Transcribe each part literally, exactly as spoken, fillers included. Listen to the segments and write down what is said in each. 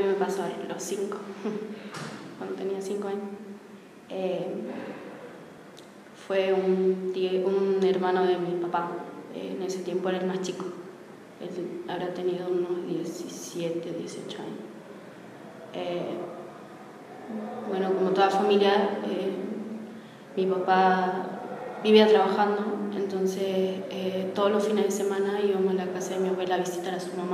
Me pasó a los cinco, cuando tenía cinco años. Eh, fue un, tío, un hermano de mi papá, eh, en ese tiempo era el más chico. Él habrá tenido unos diecisiete, dieciocho años. Eh, bueno, como toda familia, eh, mi papá vivía trabajando, entonces eh, todos los fines de semana íbamos a la casa de mi abuela a visitar a su mamá.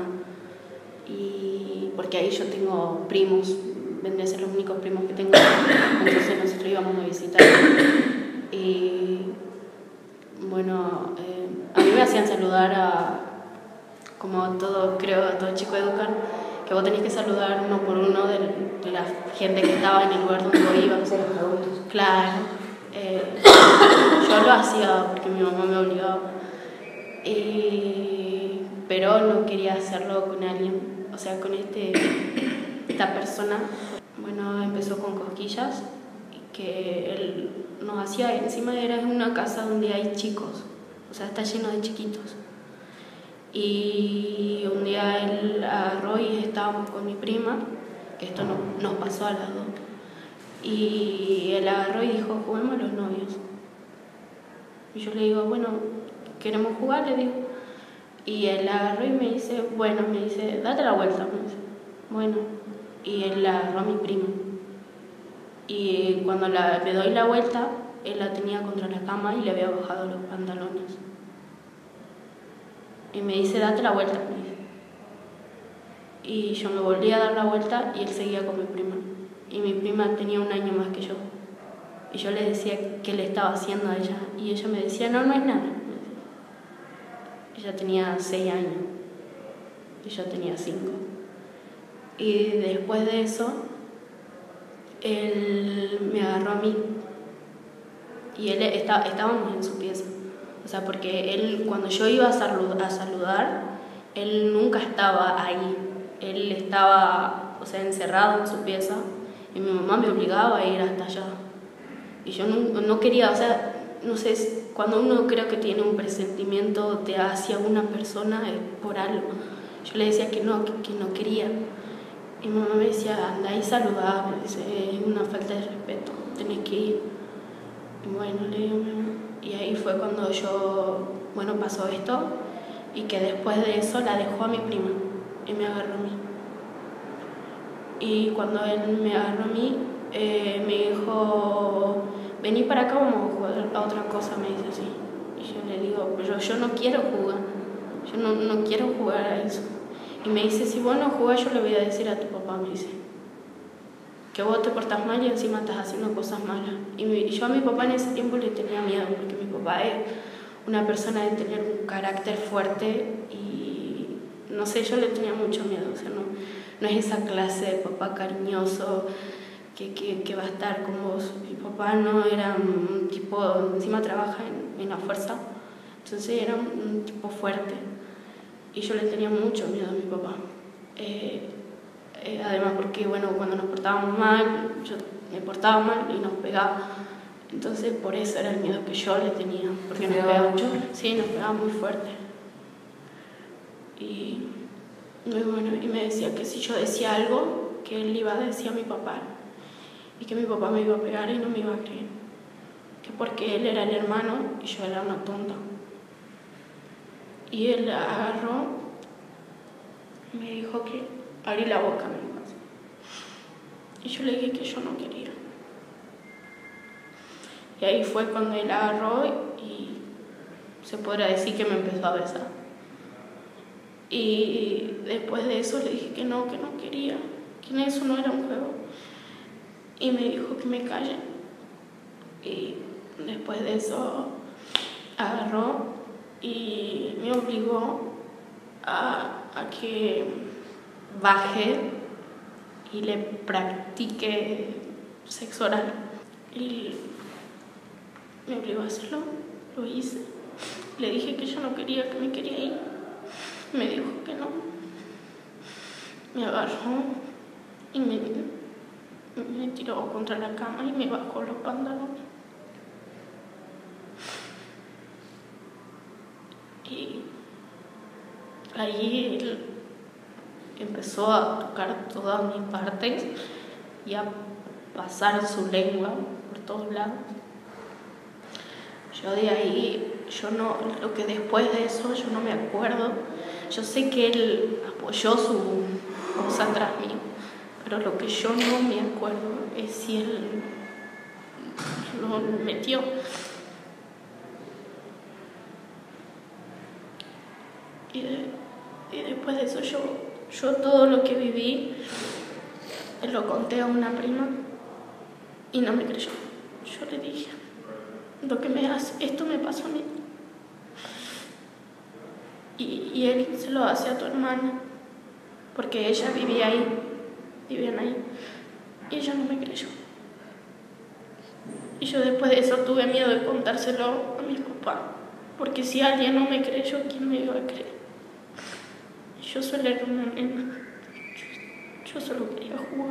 Y porque ahí yo tengo primos, vendría a ser los únicos primos que tengo, entonces nosotros íbamos a visitar. Y bueno, eh, a mí me hacían saludar a, como todo, creo, a todo chico educan, que vos tenés que saludar uno por uno de, de la gente que estaba en el lugar donde vos ibas. De los adultos. Claro. Eh, yo lo hacía porque mi mamá me obligaba. Y, pero no quería hacerlo con alguien. O sea, con este, esta persona, bueno, empezó con cosquillas, que él nos hacía, encima era una casa donde hay chicos, o sea, está lleno de chiquitos. Y un día él agarró y estábamos con mi prima, que esto no, nos pasó a las dos, y él agarró y dijo, juguemos a los novios. Y yo le digo, bueno, ¿queremos jugar? Le digo. Y él agarró y me dice, bueno, me dice, date la vuelta, me dice. Bueno, y él agarró a mi prima. Y cuando la, me doy la vuelta, él la tenía contra la cama y le había bajado los pantalones. Y me dice, date la vuelta, me dice. Y yo me volví a dar la vuelta y él seguía con mi prima. Y mi prima tenía un año más que yo. Y yo le decía qué le estaba haciendo a ella. Y ella me decía, no, no es nada. Ella tenía seis años y yo tenía cinco. Y después de eso, él me agarró a mí. Y él está, estábamos en su pieza. O sea, porque él, cuando yo iba a saludar, a saludar, él nunca estaba ahí. Él estaba, o sea, encerrado en su pieza. Y mi mamá me obligaba a ir hasta allá. Y yo no, no quería, o sea, no sé, cuando uno creo que tiene un presentimiento de hacia una persona es por algo. Yo le decía que no, que, que no quería. Y mi mamá me decía, anda y saludá, me dice, es una falta de respeto, tenés que ir. Y bueno, le digo, y ahí fue cuando yo, bueno, pasó esto, y que después de eso la dejó a mi prima y me agarró a mí. Y cuando él me agarró a mí, eh, me dijo, vení para acá, vamos a jugar a otra cosa, me dice así. Y yo le digo, pero yo no quiero jugar, yo no, no quiero jugar a eso. Y me dice, si vos no jugás, yo le voy a decir a tu papá, me dice, que vos te portás mal y encima estás haciendo cosas malas. Y, me, y yo a mi papá en ese tiempo le tenía miedo, porque mi papá es una persona de tener un carácter fuerte y no sé, yo le tenía mucho miedo, o sea, no, no es esa clase de papá cariñoso que, que, que va a estar con vos. Mi papá no era un tipo, encima trabaja en, en la fuerza, entonces era un, un tipo fuerte. Y yo le tenía mucho miedo a mi papá. Eh, eh, además porque, bueno, cuando nos portábamos mal, yo me portaba mal y nos pegaba. Entonces por eso era el miedo que yo le tenía. Porque nos pegaba mucho. Sí, nos pegaba muy fuerte. Y, y bueno, y me decía que si yo decía algo, que él iba a decir a mi papá. Y que mi papá me iba a pegar y no me iba a creer. Que porque él era el hermano y yo era una tonta. Y él agarró, me dijo que abrí la boca, me dijo así. Y yo le dije que yo no quería. Y ahí fue cuando él agarró y se podrá decir que me empezó a besar. Y después de eso le dije que no, que no quería, que eso no era un juego. Y me dijo que me calle. Y después de eso agarró y me obligó a, a que baje y le practique sexo oral. Y me obligó a hacerlo, lo hice. Le dije que yo no quería, que me quería ir. Me dijo que no. Me agarró y me, me tiró contra la cama y me bajó los pantalones. Y ahí él empezó a tocar todas mis partes y a pasar su lengua por todos lados. Yo de ahí, yo no, lo que después de eso, yo no me acuerdo. Yo sé que él apoyó su cosa atrás mío, pero lo que yo no me acuerdo es si él lo metió. Y, de, y después de eso yo, yo todo lo que viví lo conté a una prima y no me creyó. Yo le dije, lo que me hace, esto me pasó a mí. Y, y él se lo hace a tu hermana, porque ella vivía ahí, vivían ahí, y ella no me creyó. Y yo después de eso tuve miedo de contárselo a mi papá, porque si alguien no me creyó, ¿quién me iba a creer? Yo solo era una nena, yo, yo solo quería jugar.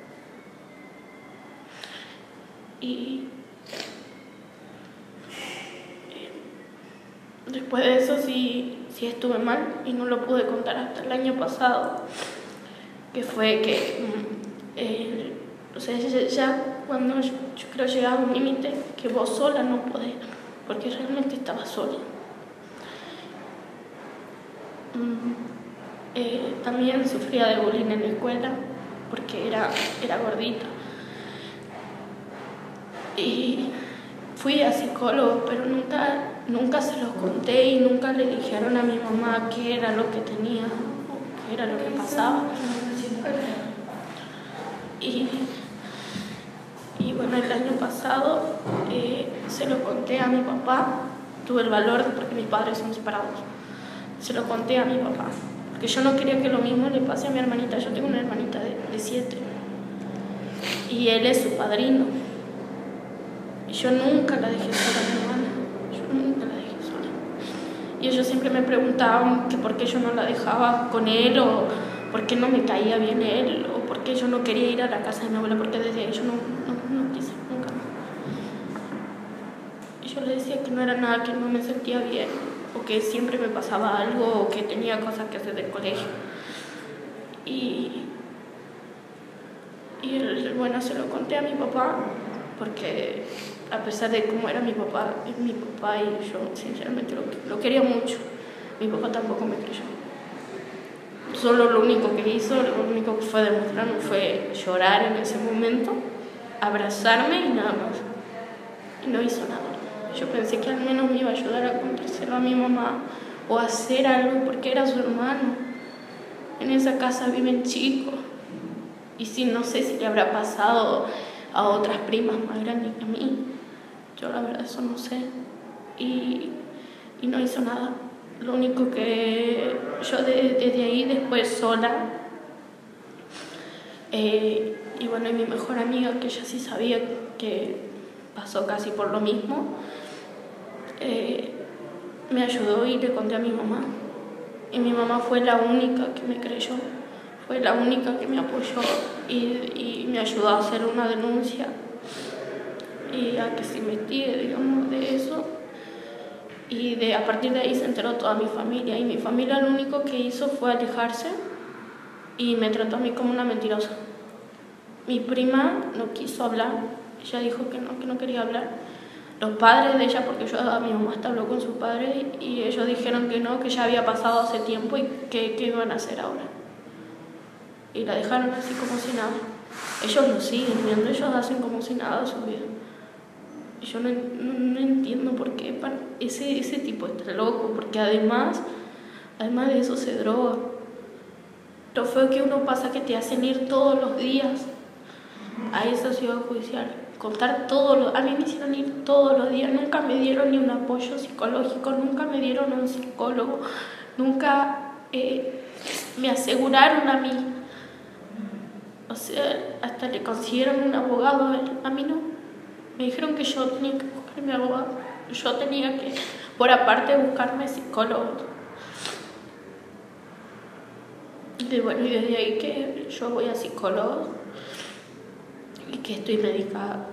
Y después de eso sí, sí estuve mal y no lo pude contar hasta el año pasado, que fue que, eh, o sea, ya, ya cuando yo, yo creo llegaba a un límite que vos sola no podés, porque realmente estaba sola. Mm, eh, también sufría de bullying en la escuela, porque era, era gordita. Y fui a psicólogo, pero nunca, nunca se los conté y nunca le dijeron a mi mamá qué era lo que tenía o qué era lo que pasaba. Y, y bueno, el año pasado eh, se lo conté a mi papá, tuve el valor, porque mis padres son separados, se lo conté a mi papá, porque yo no quería que lo mismo le pase a mi hermanita. Yo tengo una hermanita de, de siete y él es su padrino. Y yo nunca la dejé sola a mi hermana, yo nunca la dejé sola. Y ellos siempre me preguntaban que por qué yo no la dejaba con él, o por qué no me caía bien él, o por qué yo no quería ir a la casa de mi abuela, porque desde ahí yo no, no, no quise, nunca. Y yo le decía que no era nada, que no me sentía bien, o que siempre me pasaba algo, o que tenía cosas que hacer del colegio. Y, y él, bueno, se lo conté a mi papá, porque a pesar de cómo era mi papá, es mi papá y yo sinceramente lo, lo quería mucho. Mi papá tampoco me creyó. Solo lo único que hizo, lo único que fue demostrarme fue llorar en ese momento, abrazarme y nada más. Y no hizo nada. Yo pensé que al menos me iba a ayudar a contárselo a mi mamá o a hacer algo, porque era su hermano. En esa casa viven chicos. Y si no sé si le habrá pasado a otras primas más grandes que a mí. Yo la verdad eso no sé. Y, y no hizo nada. Lo único que yo de, desde ahí después sola, eh, y bueno, y mi mejor amiga, que ella sí sabía que pasó casi por lo mismo, eh, me ayudó y le conté a mi mamá. Y mi mamá fue la única que me creyó, fue la única que me apoyó y, y me ayudó a hacer una denuncia y a que se investigue, digamos, de eso. Y de, a partir de ahí se enteró toda mi familia, y mi familia lo único que hizo fue alejarse y me trató a mí como una mentirosa. Mi prima no quiso hablar, ella dijo que no, que no quería hablar. Los padres de ella, porque yo, a mi mamá hasta habló con sus padres y ellos dijeron que no, que ya había pasado hace tiempo y que qué iban a hacer ahora. Y la dejaron así como si nada. Ellos lo siguen viendo, ellos hacen como si nada su vida. Y yo no, no, no entiendo por qué ese, ese tipo está loco, porque además, además de eso se droga. Lo feo que uno pasa que te hacen ir todos los días a esa ciudad judicial, contar todos los, a mí me hicieron ir todos los días, nunca me dieron ni un apoyo psicológico, nunca me dieron un psicólogo, nunca eh, me aseguraron a mí. O sea, hasta le consiguieron un abogado a él, a mí no. Me dijeron que yo tenía que buscarme abogado, yo tenía que, por aparte, buscarme psicólogo. Y bueno, y desde ahí que yo voy a psicólogo y que estoy medicada.